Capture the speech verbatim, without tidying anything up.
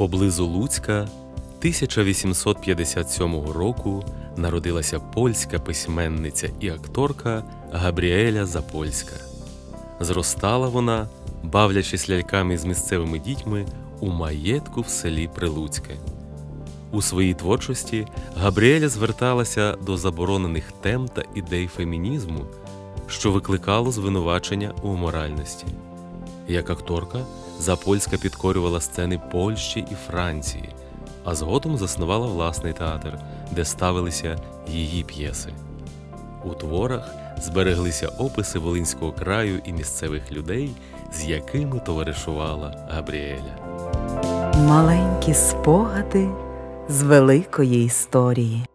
Поблизу Луцька тисяча вісімсот п'ятдесят сьомого року народилася польська письменниця і акторка Габріеля Запольська. Зростала вона, бавлячись ляльками з місцевими дітьми, у маєтку в селі Прилуцьке. У своїй творчості Габріеля зверталася до заборонених тем та ідей фемінізму, що викликало звинувачення у аморальності. Як акторка, Запольська підкорювала сцени Польщі і Франції, а згодом заснувала власний театр, де ставилися її п'єси. У творах збереглися описи Волинського краю і місцевих людей, з якими товаришувала Габріеля. Маленькі спогади з великої історії.